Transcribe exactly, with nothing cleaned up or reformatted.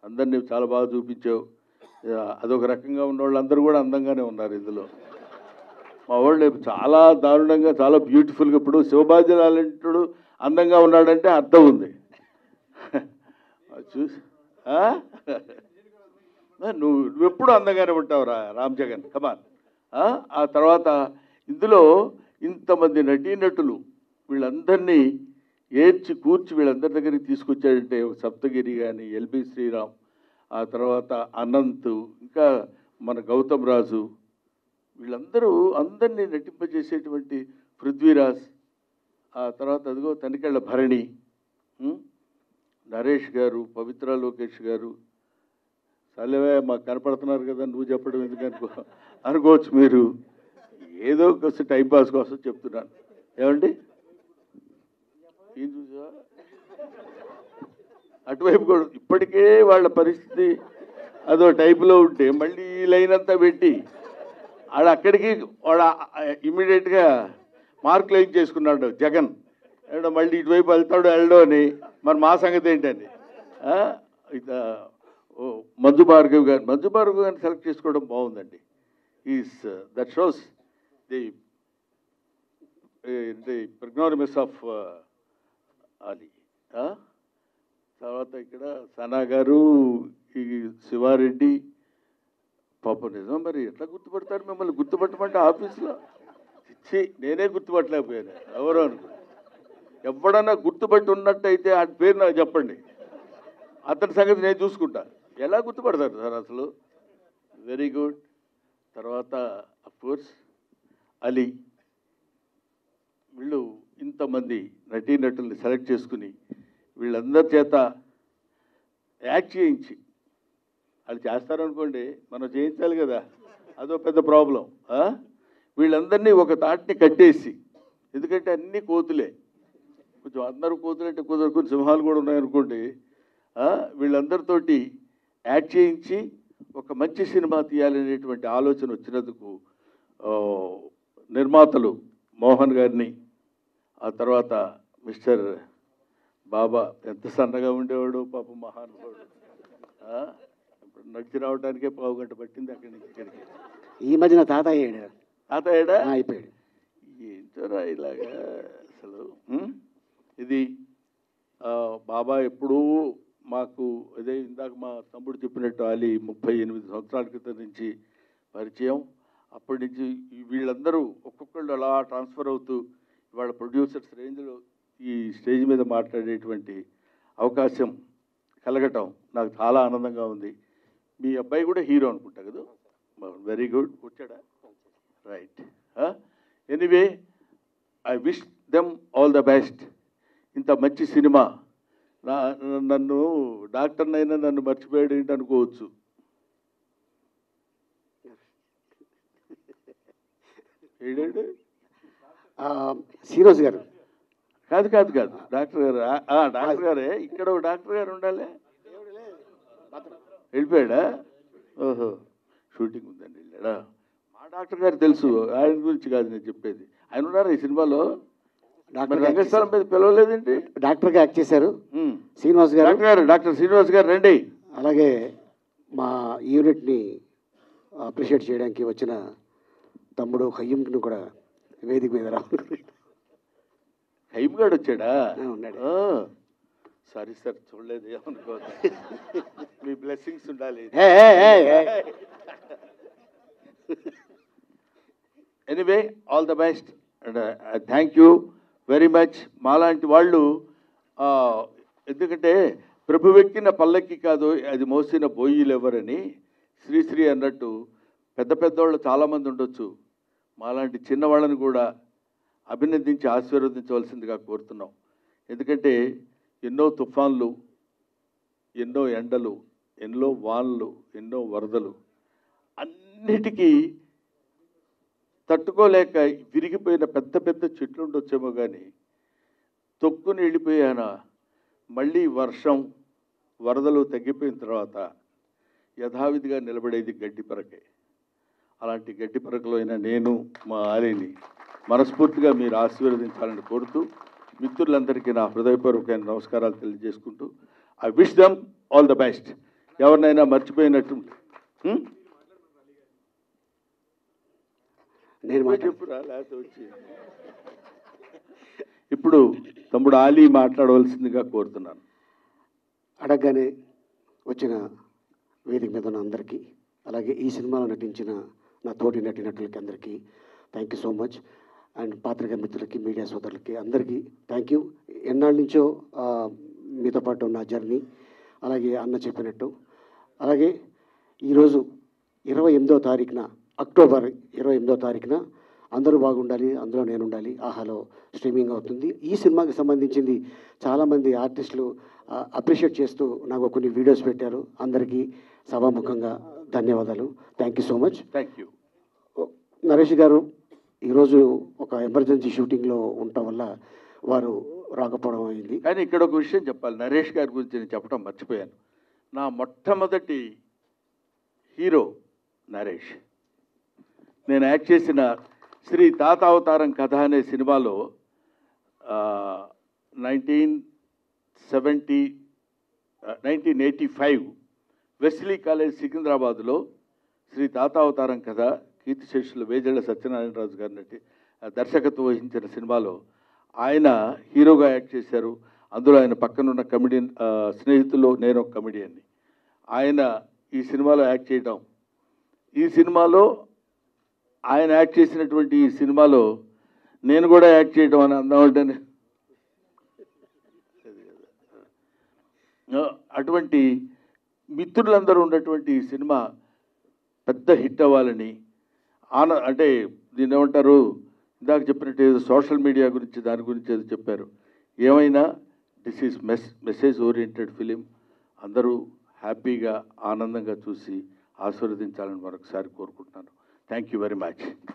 అందరినీ చాలా బాగా చూపించావు. అదొక రకంగా ఉన్న వాళ్ళందరూ కూడా అందంగానే ఉన్నారు ఇందులో. మా వాళ్ళు చాలా దారుణంగా చాలా బ్యూటిఫుల్గా, ఇప్పుడు శివబాజీ లాంటి అందంగా ఉన్నాడంటే అర్థం ఉంది. చూసి నువ్వు నువ్వెప్పుడు అందంగానే ఉంటావురా రామ్ జగన్, కమాన్. ఆ తర్వాత ఇందులో ఇంతమంది నటీనటులు వీళ్ళందరినీ ఏర్చి కూర్చి వీళ్ళందరి దగ్గరికి తీసుకొచ్చాడంటే సప్తగిరి కానీ, ఎల్బి శ్రీరామ్, ఆ తర్వాత అనంత్, ఇంకా మన గౌతమ్ రాజు, వీళ్ళందరూ అందరినీ నటింపజేసేటువంటి పృథ్వీరాజ్, ఆ తర్వాత అదిగో తనికెళ్ళ భరణి, నరేష్ గారు, పవిత్ర లోకేష్ గారు. సలేవే మాకు కనపడుతున్నారు కదా, నువ్వు చెప్పడం ఎందుకు అనుకో అనుకోవచ్చు మీరు. ఏదో కొంచెం టైంపాస్ కోసం చెప్తున్నాను. ఏమండి ఏం చూసా అటువైపు కూడా ఇప్పటికే వాళ్ళ పరిస్థితి అదో టైపులో ఉంటే మళ్ళీ ఈ లైన్ అంతా పెట్టి ఆడ అక్కడికి వాడు ఇమ్మీడియట్గా మార్క్ లైన్ చేసుకున్నాడు జగన్. ఏడో మళ్ళీ ఇటువైపు వెళ్తాడు వెళ్ళడో అని, మరి మా సంగతి ఏంటని. మంజు భార్గవ్ గారు మంజు భార్గవ్ గారిని సెలెక్ట్ చేసుకోవడం బాగుందండి. Is that shows the the ప్రిగ్నానిమస్ ఆఫ్ అది. తర్వాత ఇక్కడ సనా గారు, ఈ శివారెడ్డి, పాప నిజం మరి ఎట్లా గుర్తుపడతారు మిమ్మల్ని? గుర్తుపట్టమంటే ఆఫీస్లో ఇచ్చి నేనే గుర్తుపట్టలేకపోయాను. ఎవరో అనుకో ఎవడన్నా గుర్తుపట్టి ఉన్నట్టయితే ఆ పేరు నాకు చెప్పండి, అతని సంగతి నేను చూసుకుంటా. ఎలా గుర్తుపడతారు సార్ అసలు? Very good. తర్వాత అఫ్కోర్స్ అలీ. వీళ్ళు ఇంతమంది నటీనటుల్ని సెలెక్ట్ చేసుకుని వీళ్ళందరి చేత యాక్ట్ చేయించి, వాళ్ళు చేస్తారనుకోండి మనం చేయించాలి కదా, అదో పెద్ద ప్రాబ్లం. వీళ్ళందరినీ ఒక తాటిని కట్టేసి, ఎందుకంటే అన్నీ కోతులే, కొంచెం అందరూ కోతులంటే కుదరు, కొన్ని సింహాలు కూడా ఉన్నాయనుకోండి. వీళ్ళందరితోటి యాక్ట్ చేయించి ఒక మంచి సినిమా తీయాలనేటువంటి ఆలోచన వచ్చినందుకు నిర్మాతలు మోహన్ గారిని, ఆ తర్వాత మిస్టర్ బాబా, ఎంత సన్నగా ఉండేవాడు పాపం మహానుభావుడు. ఇప్పుడు నడిచి రావడానికే పావు గంట పట్టింది అక్కడి నుంచి ఇక్కడికి. ఈ మధ్యన తాత అయ్యాడు. తాత అయ్యాడా? అయిపోయాడు. ఏంటోరా ఇలాగా అసలు. ఇది బాబా ఎప్పుడూ మాకు అదే ఇందాక మా తమ్ముడు చెప్పినట్టు అలీ ముప్పై ఎనిమిది సంవత్సరాల క్రితం నుంచి పరిచయం. అప్పటి నుంచి వీళ్ళందరూ ఒక్కొక్కళ్ళు అలా ట్రాన్స్ఫర్ అవుతూ ఇవాళ ప్రొడ్యూసర్స్ రేంజ్లో ఈ స్టేజ్ మీద మాట్లాడేటువంటి అవకాశం కలగటం నాకు చాలా ఆనందంగా ఉంది. మీ అబ్బాయి కూడా హీరో అనుకుంటా కదా? Very good. వచ్చాడా? Right. Anyway I wish them all the best. ఇంత మంచి సినిమా. నా నన్ను డాక్టర్నైనా నన్ను మర్చిపోయాడు ఏంటి అనుకోవచ్చు. ఏడాడు శ్రీనివాస్ గారు. కాదు కాదు కాదు డాక్టర్ గారు. డాక్టర్ గారే, ఇక్కడ ఒక డాక్టర్ గారు ఉండాలి. వెళ్ళిపోయాడా? ఓహో, షూటింగ్ ఉందండి వెళ్ళాడా? మా డాక్టర్ గారు తెలుసు, ఆయన గురించి కాదు నేను చెప్పేది. ఆయన ఉన్నారా ఈ సినిమాలో? డాక్టర్ రంగస్థలం మీద పిలవలేదండి. డాక్టర్గా యాక్ట్ చేశారు శ్రీనివాస్ గారు. డాక్టర్ గారు డాక్టర్ శ్రీనివాస్ గారు రండి. అలాగే మా యూనిట్ని అప్రిషియేట్ చేయడానికి వచ్చిన తమ్ముడు ఖయ్యంను కూడా వేదిక మీద రావాలి. ఖయ్యం గారు వచ్చాడా? ఉన్నాడు. సారీ సార్, చూడలేదు, ఏమనుకోవద్దు. మీ బ్లెస్సింగ్స్ ఉండాలి. Anyway all the best and thank you very much. మాలాంటి వాళ్ళు, ఎందుకంటే ప్రభు ఎక్కిన పల్లకి కాదు అది మోసిన బోయిలు ఎవరని శ్రీశ్రీ అన్నట్టు పెద్ద పెద్దవాళ్ళు చాలామంది ఉండొచ్చు. మాలాంటి చిన్నవాళ్ళని కూడా అభినందించి ఆశీర్వదించవలసిందిగా కోరుతున్నాం. ఎందుకంటే ఎన్నో తుఫాన్లు, ఎన్నో ఎండలు, ఎన్నో వానలు, ఎన్నో వరదలు, అన్నిటికీ తట్టుకోలేక విరిగిపోయిన పెద్ద పెద్ద చెట్లు ఉండొచ్చేమో కానీ తొక్కుని వెళ్ళిపోయాన మళ్ళీ వర్షం వరదలు తగ్గిపోయిన తర్వాత యథావిధిగా నిలబడేది గడ్డి పరకే. అలాంటి గడ్డి పరకలో అయినా నేను మా ఆలీని మనస్ఫూర్తిగా మీరు ఆశీర్వదించాలని కోరుతూ మిత్రులందరికీ నా హృదయపూర్వకమైన నమస్కారాలు తెలియజేసుకుంటూ I wish them all the best. ఎవరినైనా మర్చిపోయినట్టు ఉం? నేను నువ్వే చెప్పురా లేకపోతే వచ్చి. ఇప్పుడు తమ్ముడు ఆలీ మాట్లాడవలసిందిగా కోరుతున్నాను. అడగగానే వచ్చిన వేదిక మీద ఉన్న అందరికీ, అలాగే ఈ సినిమాలో నటించిన నా తోటి నటినటులకి అందరికీ thank you so much. And పాత్రికా మిత్రులకి, మీడియా సోదరులకి అందరికీ థ్యాంక్ యూ. ఎన్నాళ్ళ నుంచో ఆ, మీతో పాటు ఉన్న జర్నీ, అలాగే అన్న చెప్పినట్టు, అలాగే ఈరోజు ఇరవై ఎనిమిదో తారీఖున అక్టోబర్ ఇరవై ఎనిమిదో తారీఖున అందరూ బాగుండాలి, అందులో నేను ఉండాలి ఆహాలో స్ట్రీమింగ్ అవుతుంది. ఈ సినిమాకి సంబంధించింది చాలామంది ఆర్టిస్టులు అప్రిషియేట్ చేస్తూ నాకు కొన్ని వీడియోస్ పెట్టారు. అందరికీ సభాముఖంగా ధన్యవాదాలు. Thank you so much. Thank you. Naresh గారు ఈరోజు ఒక ఎమర్జెన్సీ షూటింగ్లో ఉండటం వల్ల వారు రాకపోవడం అయింది. కానీ ఇక్కడ ఒక విషయం చెప్పాలి. నరేష్ గారి గురించి నేను చెప్పడం మర్చిపోయాను. నా మొట్టమొదటి హీరో నరేష్. నేను యాక్ట్ చేసిన శ్రీ తాత అవతారం కథ అనే సినిమాలో nineteen seventy nineteen eighty five Wesley college సికింద్రాబాద్లో శ్రీ తాత అవతారం కథ కీర్తిశేషులు వేజళ్ళ సత్యనారాయణరాజు గారి నటి దర్శకత్వం వహించిన సినిమాలో ఆయన హీరోగా యాక్ట్ చేశారు. అందులో ఆయన పక్కనున్న కమెడియన్ స్నేహితుల్లో నేను ఒక కమెడియన్ని. ఆయన ఈ సినిమాలో యాక్ట్ చేయడం, ఈ సినిమాలో ఆయన యాక్ట్ చేసినటువంటి ఈ సినిమాలో నేను కూడా యాక్ట్ చేయడం అని అందామంటేనే అటువంటి మిత్రులందరూ ఉన్నటువంటి ఈ సినిమా పెద్ద హిట్ అవ్వాలని ఆన అంటే దీన్ని ఏమంటారు, ఇందాక చెప్పినట్టు ఏదో సోషల్ మీడియా గురించి దాని గురించి ఏదో చెప్పారు. ఏమైనా this is mess message oriented film. అందరూ హ్యాపీగా ఆనందంగా చూసి ఆశీర్వదించాలని మరొకసారి కోరుకుంటున్నాను. Thank you very much.